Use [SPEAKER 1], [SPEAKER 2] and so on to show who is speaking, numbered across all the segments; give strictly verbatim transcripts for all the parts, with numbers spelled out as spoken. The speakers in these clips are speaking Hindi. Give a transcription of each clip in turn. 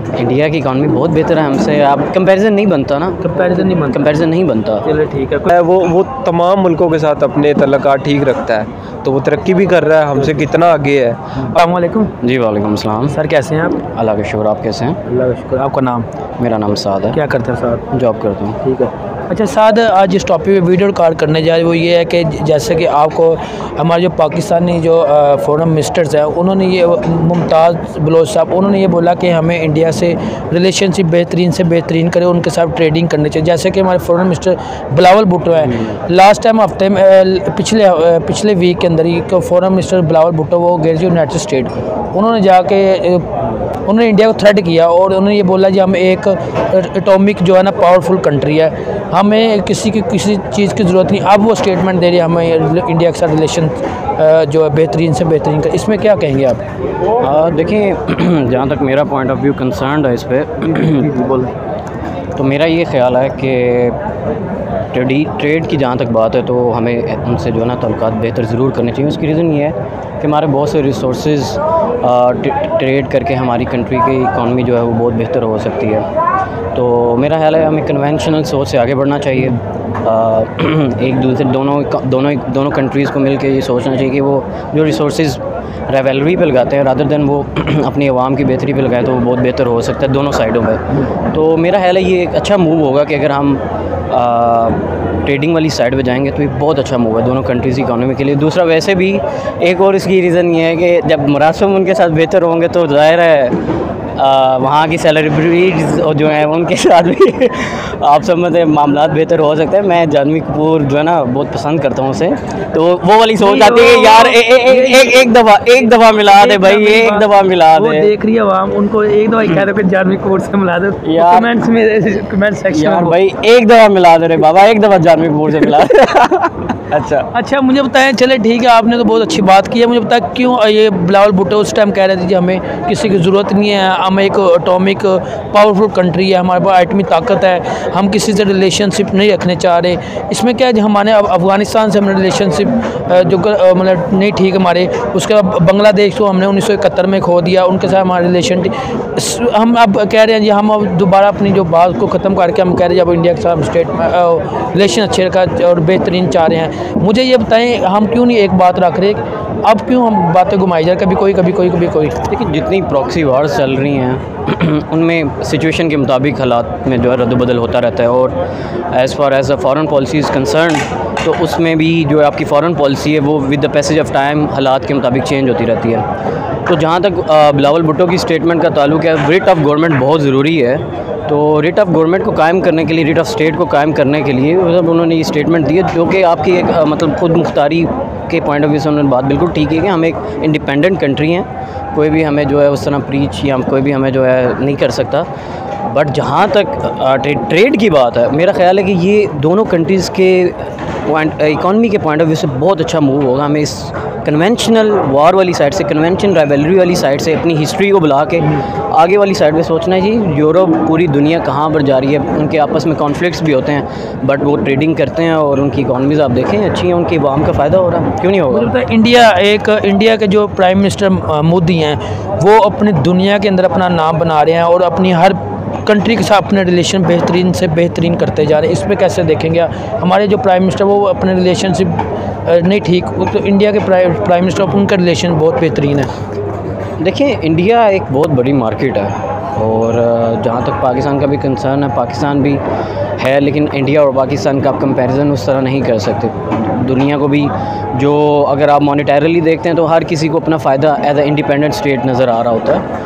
[SPEAKER 1] इंडिया की इकॉनमी बहुत बेहतर है हमसे। आप कंपैरिजन नहीं बनता ना,
[SPEAKER 2] कंपैरिजन नहीं बनता
[SPEAKER 1] कंपैरिजन नहीं बनता।
[SPEAKER 2] चलो ठीक है।
[SPEAKER 3] वो वो तमाम मुल्कों के साथ अपने तल्लुकात ठीक रखता है, तो वो तरक्की भी कर रहा है, हमसे कितना आगे है।
[SPEAKER 2] अस्सलाम वालेकुम।
[SPEAKER 1] जी वालेकुम अस्सलाम।
[SPEAKER 2] सर कैसे हैं आप?
[SPEAKER 1] अल्लाह का शुक्र, आप कैसे हैं?
[SPEAKER 2] अल्लाह का शुक्र। आपका नाम?
[SPEAKER 1] मेरा नाम साद है।
[SPEAKER 2] क्या करते हैं सर?
[SPEAKER 1] जॉब करता हूँ।
[SPEAKER 2] ठीक है। अच्छा साद, आज इस टॉपिक पे वीडियो रिकॉर्ड करने जा रहे वो ये है कि जैसे कि आपको हमारे जो पाकिस्तानी जो फॉरेन मिनिस्टर्स हैं उन्होंने ये मुमताज़ बलोच साहब उन्होंने ये बोला कि हमें इंडिया से रिलेशनशिप बेहतरीन से बेहतरीन करें, उनके साथ ट्रेडिंग करनी चाहिए। जैसे कि हमारे फॉरेन मिनिस्टर बिलावल भुट्टो हैं, लास्ट टाइम हफ्ते में पिछले पिछले वीक के अंदर ही फॉरेन मिनिस्टर बिलावल भुट्टो वो गए थे यूनाइटेड स्टेट, उन्होंने जाके उन्होंने इंडिया को थ्रेट किया और उन्होंने ये बोला कि हम एक एटॉमिक जो है ना पावरफुल कंट्री है, हमें किसी की किसी चीज़ की ज़रूरत नहीं। अब वो स्टेटमेंट दे रही है हमें इंडिया के साथ रिलेशन जो है बेहतरीन से बेहतरीन कर। इसमें क्या कहेंगे आप?
[SPEAKER 1] देखिए जहाँ तक मेरा पॉइंट ऑफ व्यू कंसर्न है इस पर, तो मेरा ये ख्याल है कि ट्रेडी ट्रेड की जहाँ तक बात है तो हमें उनसे जो है ना तल्लुकात बेहतर ज़रूर करने चाहिए। उसकी रीज़न ये है कि हमारे बहुत से रिसोर्सेज ट्रेड करके हमारी कंट्री की इकॉनमी जो है वो बहुत बेहतर हो सकती है। तो मेरा ख्याल है हमें कन्वेंशनल सोच से आगे बढ़ना चाहिए। आ, एक दूसरे दोनों दोनों दोनों कंट्रीज़ को मिलकर ये सोचना चाहिए कि वो जो रिसोर्सेज रेवेलरी पे लगाते हैं रादर दैन वो अपनी आवाम की बेहतरी पे लगाएं तो वो बहुत बेहतर हो सकता है दोनों साइडों पे। तो मेरा ख्याल है ये एक अच्छा मूव होगा कि अगर हम ट्रेडिंग वाली साइड पे जाएंगे तो ये बहुत अच्छा मूव है दोनों कंट्रीज़ की इकॉनमी के लिए। दूसरा वैसे भी एक और इसकी रीज़न ये है कि जब मुरासम उनके साथ बेहतर होंगे तो ज़ाहिर है आ, वहाँ की सेलिब्रिटीज़ जो हैं उनके साथ भी आप समझते हैं मामला बेहतर हो सकते हैं। मैं जानवी कपूर जो है ना बहुत पसंद करता हूँ उसे, तो वो वाली सोच आती है कि यार ए, ए, ए, एक एक दफ़ा एक दफ़ा मिला दे भाई, एक दफ़ा मिला दे।
[SPEAKER 2] वो देख रही है आवाम, उनको एक दफ़ा कह दो कि जानवी कपूर से मिला दो यार, कमेंट्स में कमेंट सेक्शन
[SPEAKER 1] यार भाई एक दफ़ा मिला दे रे बाबा, एक दफ़ा जानवी कपूर से मिला दे। अच्छा
[SPEAKER 2] अच्छा मुझे बताएं, चले ठीक है आपने तो बहुत अच्छी बात की है। मुझे बताएं क्यों ये बिलावल भुट्टो उस टाइम कह रहे थे कि हमें किसी की ज़रूरत नहीं है, हम एक एटॉमिक पावरफुल कंट्री है, हमारे पास एटमी ताकत है, हम किसी से रिलेशनशिप नहीं रखने चाह रहे। इसमें क्या है जो हमारे अफ़गानिस्तान से हमने रिलेशनशिप जो मतलब नहीं ठीक हमारे, उसके बाद बांग्लादेश को हमने उन्नीस सौ इकहत्तर में खो दिया, उनके साथ हमारा रिलेशन हम अब कह रहे हैं जी हम अब दोबारा अपनी जो बात को ख़त्म करके हम कह रहे हैं जब इंडिया के साथ स्टेट रिलेशन अच्छे रखा और बेहतरीन चाह रहे हैं। मुझे ये बताएं हम क्यों नहीं एक बात रख रहे, अब क्यों हम बातें घुमाई जा, कभी कोई कभी कोई कभी कोई।
[SPEAKER 1] देखिए जितनी प्रॉक्सी वार्स चल रही हैं उनमें सिचुएशन के मुताबिक हालात में जो है रद्द-बदल होता रहता है, और as far as a foreign policy is concern तो उसमें भी जो आपकी फॉरेन पॉलिसी है वो with the passage of time हालात के मुताबिक चेंज होती रहती है। तो जहाँ तक बिलावल भुट्टो की स्टेटमेंट का ताल्लुक है, रिट ऑफ गवर्नमेंट बहुत ज़रूरी है। तो रेट ऑफ गवर्नमेंट को कायम करने के लिए, रेट ऑफ स्टेट को कायम करने के लिए मतलब उन्होंने ये स्टेटमेंट दी है जो कि आपकी एक मतलब खुद मुख्तारी के पॉइंट ऑफ व्यू से उन्होंने बात बिल्कुल ठीक है कि हम एक इंडिपेंडेंट कंट्री हैं, कोई भी हमें जो है उस तरह प्रीच या कोई भी हमें जो है नहीं कर सकता। बट जहाँ तक ट्रेड की बात है, मेरा ख्याल है कि ये दोनों कंट्रीज़ के पॉइंट इकॉनमी के पॉइंट ऑफ व्यू से बहुत अच्छा मूव होगा। हमें इस कन्वेंशनल वार वाली साइड से, कन्वेंशन राइवलरी वाली साइड से अपनी हिस्ट्री को बुला के आगे वाली साइड में सोचना है जी। यूरोप पूरी दुनिया कहाँ पर जा रही है, उनके आपस में कॉन्फ्लिक्ट्स भी होते हैं बट वो ट्रेडिंग करते हैं और उनकी इकॉनमीज़ आप देखें अच्छी हैं, उनकी आवाम का फ़ायदा हो रहा है, क्यों नहीं होगा।
[SPEAKER 2] मुझे पता इंडिया एक इंडिया के जो प्राइम मिनिस्टर मोदी हैं वो अपनी दुनिया के अंदर अपना नाम बना रहे हैं और अपनी हर कंट्री के साथ अपने रिलेशन बेहतरीन से बेहतरीन करते जा रहे हैं। इसमें कैसे देखेंगे हमारे जो प्राइम मिनिस्टर वो अपने रिलेशनशिप नहीं ठीक, तो इंडिया के प्राइम प्राइम मिनिस्टर उनका रिलेशन बहुत बेहतरीन है।
[SPEAKER 1] देखिए इंडिया एक बहुत बड़ी मार्केट है और जहाँ तक पाकिस्तान का भी कंसर्न है, पाकिस्तान भी है, लेकिन इंडिया और पाकिस्तान का आप कंपैरिजन उस तरह नहीं कर सकते। दुनिया को भी जो अगर आप मॉनेटरली देखते हैं तो हर किसी को अपना फ़ायदा एज ए इंडिपेंडेंट स्टेट नज़र आ रहा होता है।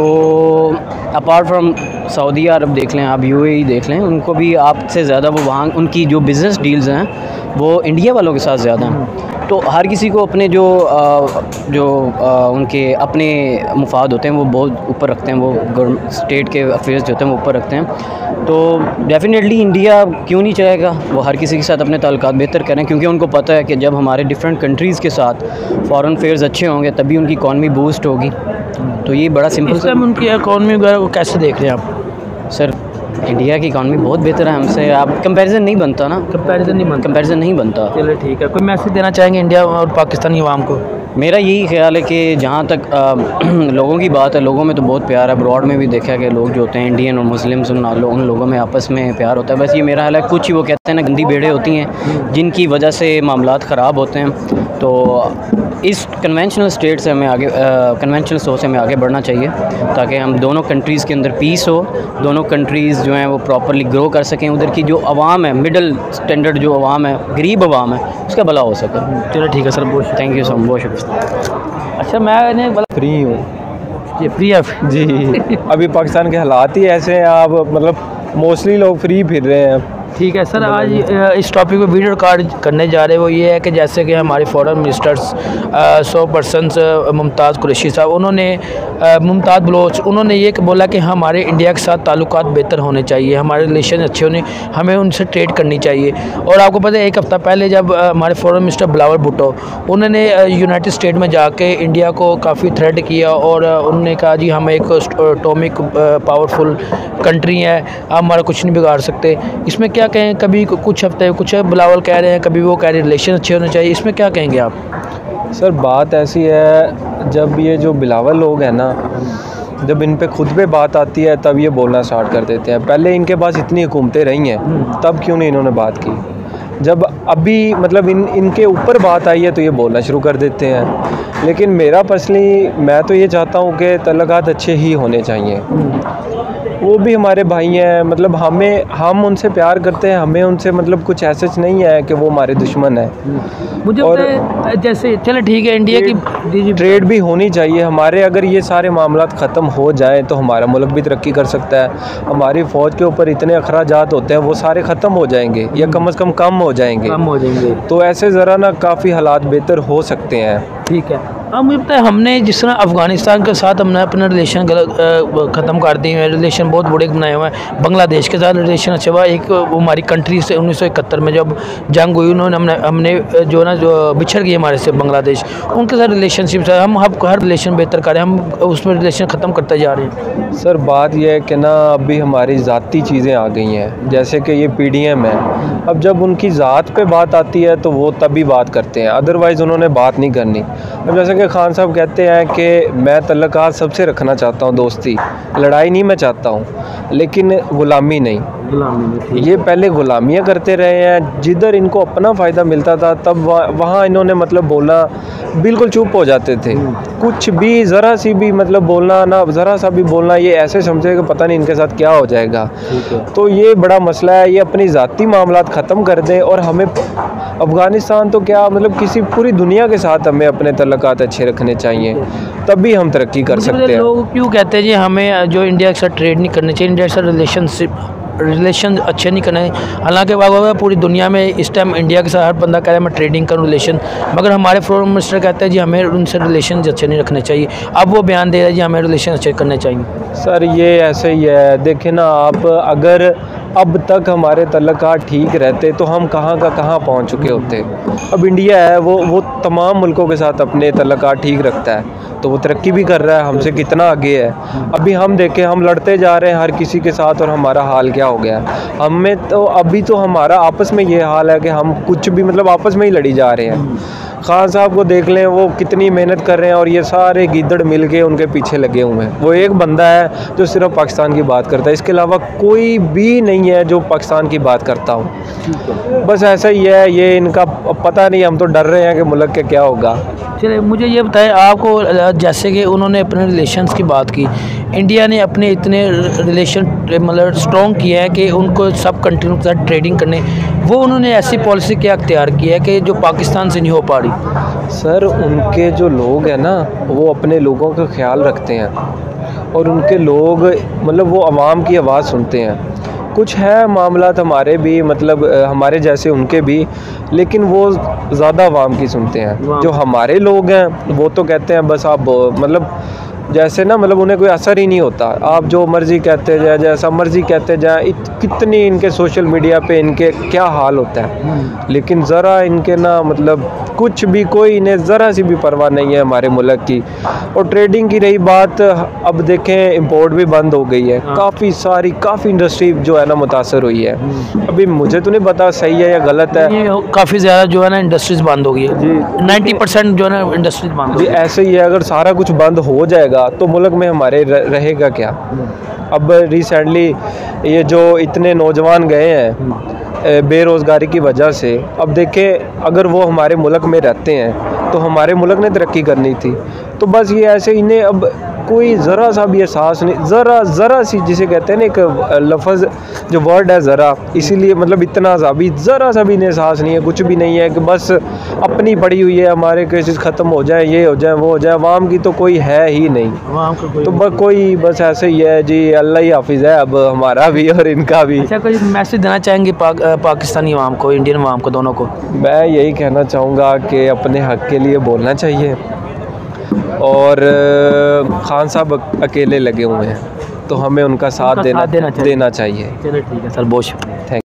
[SPEAKER 1] तो अपार्ट फ्राम सऊदी अरब देख लें आप, यूएई देख लें, उनको भी आपसे ज़्यादा वो वहाँ उनकी जो बिज़नेस डील्स हैं वो इंडिया वालों के साथ ज़्यादा हैं। तो हर किसी को अपने जो आ, जो आ, उनके अपने मुफाद होते हैं वो बहुत ऊपर रखते हैं, वो स्टेट के अफेयर्स जो होते हैं वो ऊपर रखते हैं। तो डेफिनेटली इंडिया क्यों नहीं चाहेगा वो हर किसी के साथ अपने ताल्लुकात बेहतर करें, क्योंकि उनको पता है कि जब हमारे डिफरेंट कंट्रीज़ के साथ फॉरेन अफेयर्स अच्छे होंगे तभी उनकी इकॉनमी बूस्ट होगी। तो ये बड़ा सिंपल
[SPEAKER 2] सा उनकी इकॉनमी वगैरह को कैसे देख रहे हैं आप?
[SPEAKER 1] सर इंडिया की इकॉनमी बहुत बेहतर है हमसे। आप कंपैरिजन नहीं बनता ना,
[SPEAKER 2] कंपैरिजन नहीं बनता
[SPEAKER 1] कंपैरिजन नहीं बनता।
[SPEAKER 2] चलो ठीक है, कोई मैसेज देना चाहेंगे इंडिया और पाकिस्तानी अवाम को?
[SPEAKER 1] मेरा यही ख्याल है कि जहाँ तक आ, लोगों की बात है, लोगों में तो बहुत प्यार है। अब्रॉड में भी देखा कि लोग जो होते हैं इंडियन और मुस्लिम्स, उन उन लोगों में आपस में प्यार होता है। बस ये मेरा ख्याल है, कुछ ही वो कहते हैं ना गंदी भेड़ें होती हैं जिनकी वजह से मामलात ख़राब होते हैं। तो इस कन्वेंशनल स्टेट से हमें आगे, कन्वेंशनल सोच से हमें आगे बढ़ना चाहिए ताकि हम दोनों कंट्रीज़ के अंदर पीस हो, दोनों कंट्रीज़ जो हैं वो प्रॉपरली ग्रो कर सकें। उधर की जो आवाम है, मिडल स्टैंडर्ड जो आवाम है, गरीब आवाम है, उसका भला हो सके।
[SPEAKER 2] चलो ठीक है सर, बहुत
[SPEAKER 1] थैंक यू सो मच, बहुत शुक्रिया।
[SPEAKER 2] अच्छा, मैं
[SPEAKER 3] फ्री हूँ
[SPEAKER 2] ये फ्री है
[SPEAKER 3] जी। अभी पाकिस्तान के हालात ही ऐसे हैं, आप मतलब मोस्टली लोग फ्री फिर रहे हैं।
[SPEAKER 2] ठीक है सर, आज इस टॉपिक पे वीडियो रिकॉर्ड करने जा रहे हैं वो ये है कि जैसे कि हमारे फॉरेन मिनिस्टर्स सौ पर्सनस मुमताज़ कुरैशी साहब, उन्होंने मुमताज़ बलोच, उन्होंने ये बोला कि हमारे इंडिया के साथ ताल्लुकात बेहतर होने चाहिए, हमारे रिलेशन अच्छे होने, हमें उनसे ट्रेड करनी चाहिए। और आपको पता है एक हफ़्ता पहले जब हमारे फॉरेन मिनिस्टर बिलावल भुट्टो, उन्होंने यूनाइटेड स्टेट में जाके इंडिया को काफ़ी थ्रेट किया और उन्होंने कहा जी हम एक एटॉमिक पावरफुल कंट्री है, आप हमारा कुछ नहीं बिगाड़ सकते। इसमें क्या कहें, कभी कुछ हफ्ते कुछ बिलावल कह रहे हैं, कभी वो कह रहे हैं रिलेशन अच्छे होने चाहिए, इसमें क्या कहेंगे आप?
[SPEAKER 3] सर बात ऐसी है, जब ये जो बिलावल लोग हैं ना, जब इन पे खुद पे बात आती है तब ये बोलना स्टार्ट कर देते हैं। पहले इनके पास इतनी हुकूमतें रही हैं, तब क्यों नहीं इन्होंने बात की? जब अभी मतलब इन इनके ऊपर बात आई है तो ये बोलना शुरू कर देते हैं। लेकिन मेरा पर्सनली मैं तो ये चाहता हूँ कि तल्लुकात अच्छे ही होने चाहिए। वो भी हमारे भाई हैं, मतलब हमें हम उनसे प्यार करते हैं, हमें उनसे मतलब कुछ ऐसा नहीं है कि वो हमारे दुश्मन है।
[SPEAKER 2] मुझे और जैसे चलो ठीक है, इंडिया की
[SPEAKER 3] ट्रेड भी होनी चाहिए हमारे। अगर ये सारे मामलात ख़त्म हो जाएं तो हमारा मुल्क भी तरक्की कर सकता है। हमारी फ़ौज के ऊपर इतने अखराजात होते हैं वो सारे ख़त्म हो जाएंगे या कम अज़ कम कम हो जाएंगे
[SPEAKER 2] कम हो जाएंगे
[SPEAKER 3] तो ऐसे ज़रा ना काफ़ी हालात बेहतर हो सकते हैं।
[SPEAKER 2] ठीक है। अब मुझे पता है हमने जिस तरह अफ़गानिस्तान के साथ हमने अपना रिलेशन ख़त्म कर दिए हैं, रिलेशन बहुत बड़े बनाए हुए हैं। बांग्लादेश के साथ रिलेशन अच्छा हुआ, एक हमारी कंट्री से उन्नीस सौ इकहत्तर में जब जंग हुई, उन्होंने हमने हमने जो ना जो बिछड़ गई हमारे से बांग्लादेश, उनके साथ रिलेशनशिप है, हम हर हर रिलेशन बेहतर करें, हम उसमें रिलेशन ख़त्म करते जा रहे हैं।
[SPEAKER 3] सर बात यह है कि ना अभी हमारी ज़ाती चीज़ें आ गई हैं, जैसे कि ये पी डी एम है। अब जब उनकी ज़ात पे बात आती है तो वो तभी बात करते हैं, अदरवाइज़ उन्होंने बात नहीं करनी। अब जैसे कि खान साहब कहते हैं कि मैं तल्लुकात सबसे रखना चाहता हूँ, दोस्ती, लड़ाई नहीं मैं चाहता हूँ, लेकिन ग़ुलामी नहीं। ये पहले ग़ुलामियाँ करते रहे हैं, जिधर इनको अपना फ़ायदा मिलता था तब वहाँ इन्होंने मतलब बोलना बिल्कुल चुप हो जाते थे। कुछ भी ज़रा सी भी मतलब बोलना ना, ज़रा सा भी बोलना, ये ऐसे समझे कि पता नहीं इनके साथ क्या हो जाएगा। तो ये बड़ा मसला है, ये अपनी ज़ाती मामलात ख़त्म कर दें। और हमें अफ़गानिस्तान तो क्या मतलब किसी पूरी दुनिया के साथ हमें अपने तल्लुकात अच्छे रखने चाहिए, तभी हम तरक्की कर सकते हैं।
[SPEAKER 2] लोग क्यों कहते हैं जी हमें जो इंडिया के साथ ट्रेड नहीं करनी चाहिए, इंडिया के साथ रिलेशनशिप रिलेशन अच्छे नहीं करने, हालांकि वाकई पूरी दुनिया में इस टाइम इंडिया के साथ हर बंदा कह रहा है मैं ट्रेडिंग करूँ रिलेशन, मगर हमारे फॉरेन मिनिस्टर कहते हैं जी हमें उनसे रिलेशन अच्छे नहीं रखने चाहिए। अब वो बयान दे रहे हैं जी हमें रिलेशन अच्छे करने चाहिए।
[SPEAKER 3] सर ये ऐसे ही है, देखें ना आप, अगर अब तक हमारे तल्लुकात ठीक रहते तो हम कहाँ का कहाँ पहुँच चुके होते। अब इंडिया है वो वो तमाम मुल्कों के साथ अपने तल्लुकात ठीक रखता है, तो वो तरक्की भी कर रहा है, हमसे कितना आगे है। अभी हम देखें, हम लड़ते जा रहे हैं हर किसी के साथ और हमारा हाल क्या हो गया। हमें तो अभी तो हमारा आपस में ये हाल है कि हम कुछ भी मतलब आपस में ही लड़ी जा रहे हैं। खान साहब को देख लें, वो कितनी मेहनत कर रहे हैं और ये सारे गीदड़ मिल के उनके पीछे लगे हुए हैं। वो एक बंदा है जो सिर्फ पाकिस्तान की बात करता है, इसके अलावा कोई भी नहीं है जो पाकिस्तान की बात करता हूँ। बस ऐसा ही है, ये इनका पता नहीं, हम तो डर रहे हैं कि मुल्क के क्या होगा।
[SPEAKER 2] चलिए मुझे ये बताएं, आपको जैसे कि उन्होंने अपने रिलेशंस की बात की, इंडिया ने अपने इतने रिलेशन मतलब स्ट्रॉन्ग किए हैं कि उनको सब कंट्रियों के साथ ट्रेडिंग करने, वो उन्होंने ऐसी पॉलिसी क्या अख्तियार की है कि जो पाकिस्तान से नहीं हो पा रही?
[SPEAKER 3] सर उनके जो लोग हैं ना, वो अपने लोगों का ख्याल रखते हैं और उनके लोग मतलब वो आवाम की आवाज़ सुनते हैं। कुछ है मामलात हमारे भी मतलब हमारे जैसे उनके भी, लेकिन वो ज़्यादा आवाम की सुनते हैं। जो हमारे लोग हैं वो तो कहते हैं बस आप मतलब जैसे ना मतलब उन्हें कोई असर ही नहीं होता। आप जो मर्ज़ी कहते जाए, जैसा मर्ज़ी कहते जाए, कितनी इनके सोशल मीडिया पे इनके क्या हाल होता है, लेकिन ज़रा इनके ना मतलब कुछ भी, कोई इन्हें ज़रा सी भी परवाह नहीं है हमारे मुल्क की। और ट्रेडिंग की रही बात, अब देखें इंपोर्ट भी बंद हो गई है, काफ़ी सारी काफ़ी इंडस्ट्री जो है ना मुतासर हुई है। अभी मुझे तो नहीं पता सही है या गलत है,
[SPEAKER 2] काफ़ी ज़्यादा जो है ना इंडस्ट्रीज बंद हो गई है
[SPEAKER 3] जी,
[SPEAKER 2] नाइन्टी परसेंट जो है ना इंडस्ट्रीज बंद हो
[SPEAKER 3] जी
[SPEAKER 2] गई।
[SPEAKER 3] ऐसे ही है। अगर सारा कुछ बंद हो जाएगा तो मुल्क में हमारे रहेगा क्या। अब रिसेंटली ये जो इतने नौजवान गए हैं बेरोज़गारी की वजह से, अब देखें अगर वो हमारे मुल्क में रहते हैं तो हमारे मुल्क ने तरक्की करनी थी। तो बस ये ऐसे इन्हें अब कोई ज़रा सा भी एहसास नहीं, ज़रा ज़रा सी जिसे कहते हैं ना एक लफ्ज़ जो वर्ड है ज़रा, इसीलिए मतलब इतना सा भी ज़रा सा भी इन्हें एहसास नहीं है, कुछ भी नहीं है कि बस अपनी पड़ी हुई है, हमारे केसेस ख़त्म हो जाए, ये हो जाए, वो हो जाए। अवाम की तो कोई है ही नहीं, तो बस कोई बस ऐसे ही है जी। अल्लाह ही हाफिज़ है अब हमारा भी और इनका भी।
[SPEAKER 2] अच्छा, कोई मैसेज देना चाहेंगे पाक, पाकिस्तानी अवाम को, इंडियन अवाम को, दोनों को?
[SPEAKER 3] मैं यही कहना चाहूँगा कि अपने हक़ के लिए बोलना चाहिए, और खान साहब अकेले लगे हुए हैं तो हमें उनका साथ देना
[SPEAKER 2] देना चाहिए।
[SPEAKER 3] देना चाहिए।
[SPEAKER 2] चलो ठीक है सर, बहुत शुक्रिया।
[SPEAKER 3] थैंक